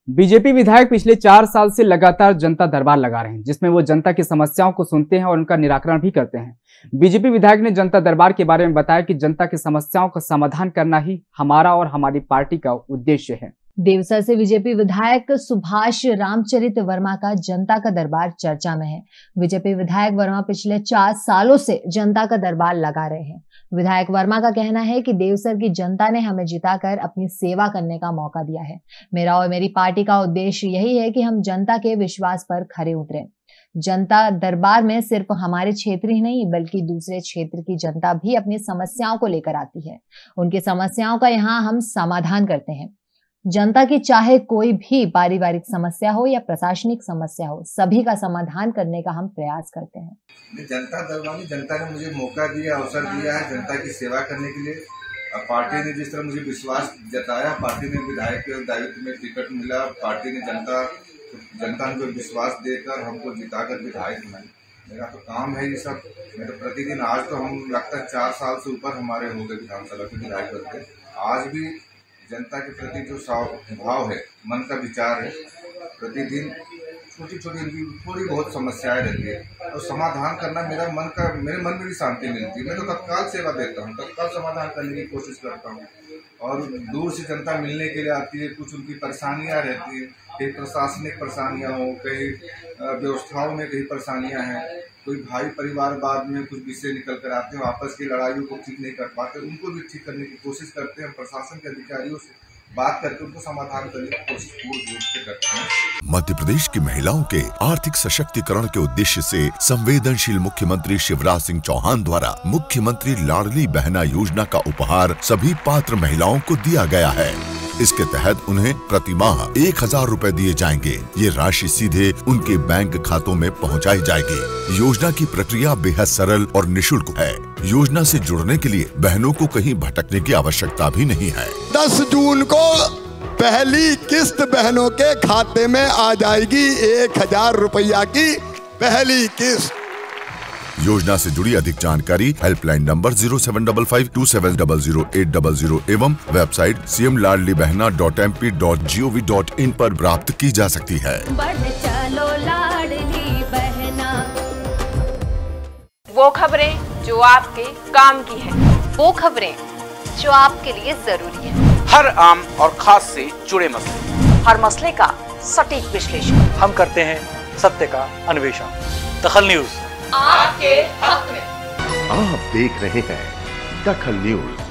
BJP विधायक पिछले 4 साल से लगातार जनता दरबार लगा रहे हैं, जिसमें वो जनता की समस्याओं को सुनते हैं और उनका निराकरण भी करते हैं। बीजेपी विधायक ने जनता दरबार के बारे में बताया कि जनता की समस्याओं का समाधान करना ही हमारा और हमारी पार्टी का उद्देश्य है। देवसर से बीजेपी विधायक सुभाष रामचरित वर्मा का जनता का दरबार चर्चा में है। बीजेपी विधायक वर्मा पिछले 4 सालों से जनता का दरबार लगा रहे हैं। विधायक वर्मा का कहना है कि देवसर की जनता ने हमें जिताकर अपनी सेवा करने का मौका दिया है। मेरा और मेरी पार्टी का उद्देश्य यही है कि हम जनता के विश्वास पर खरे उतरें। जनता दरबार में सिर्फ हमारे क्षेत्र ही नहीं बल्कि दूसरे क्षेत्र की जनता भी अपनी समस्याओं को लेकर आती है। उनकी समस्याओं का यहाँ हम समाधान करते हैं। जनता की चाहे कोई भी पारिवारिक समस्या हो या प्रशासनिक समस्या हो, सभी का समाधान करने का हम प्रयास करते हैं। जनता दरबार में जनता ने मुझे मौका दिया, अवसर दिया है जनता की सेवा करने के लिए। पार्टी ने जिस तरह मुझे विश्वास जताया, पार्टी ने विधायक के दायित्व में टिकट मिला, पार्टी ने जनता को विश्वास देकर हमको जिताकर विधायक बनाई। मेरा तो काम है ये सब। मैं तो प्रतिदिन, आज तो हम लगता है 4 साल से ऊपर हमारे हो गए विधानसभा के विधायक बनते। आज भी जनता के प्रति जो भाव है, मन का विचार है, प्रतिदिन छोटी छोटी थोड़ी बहुत समस्याएं रहती है और समाधान करना मेरे मन में भी शांति मिलती है। मैं तो तत्काल सेवा देता हूँ, तत्काल समाधान करने की कोशिश करता हूँ। और दूर से जनता मिलने के लिए आती है, कुछ उनकी परेशानियां रहती है, कहीं प्रशासनिक परेशानियां हो, कहीं व्यवस्थाओं में कहीं परेशानियां हैं, कोई भाई परिवार बाद में कुछ विषय निकल कर आते हैं, आपस की लड़ाइयों को ठीक नहीं कर पाते, उनको भी ठीक करने की कोशिश करते हैं। प्रशासन के अधिकारियों से बात करके उनको समाधान करने की कोशिश पूर्ण रूप से करते हैं। मध्य प्रदेश की महिलाओं के आर्थिक सशक्तिकरण के उद्देश्य से संवेदनशील मुख्यमंत्री शिवराज सिंह चौहान द्वारा मुख्यमंत्री लाडली बहना योजना का उपहार सभी पात्र महिलाओं को दिया गया है। इसके तहत उन्हें प्रति माह 1000 रुपए दिए जाएंगे। ये राशि सीधे उनके बैंक खातों में पहुंचाई जाएगी। योजना की प्रक्रिया बेहद सरल और निःशुल्क है। योजना से जुड़ने के लिए बहनों को कहीं भटकने की आवश्यकता भी नहीं है। 10 जून को पहली किस्त बहनों के खाते में आ जाएगी। 1000 रुपया की पहली किस्त। योजना से जुड़ी अधिक जानकारी हेल्पलाइन नंबर 075527008000 एवं वेबसाइट cmladlibehna.mp.gov.in पर प्राप्त की जा सकती है। चलो लाडली बहना। वो खबरें जो आपके काम की है, वो खबरें जो आपके लिए जरूरी है। हर आम और खास से जुड़े मसले, हर मसले का सटीक विश्लेषण हम करते हैं, सत्य का अन्वेषण। दखल न्यूज आपके हक में। आप देख रहे हैं दखल न्यूज।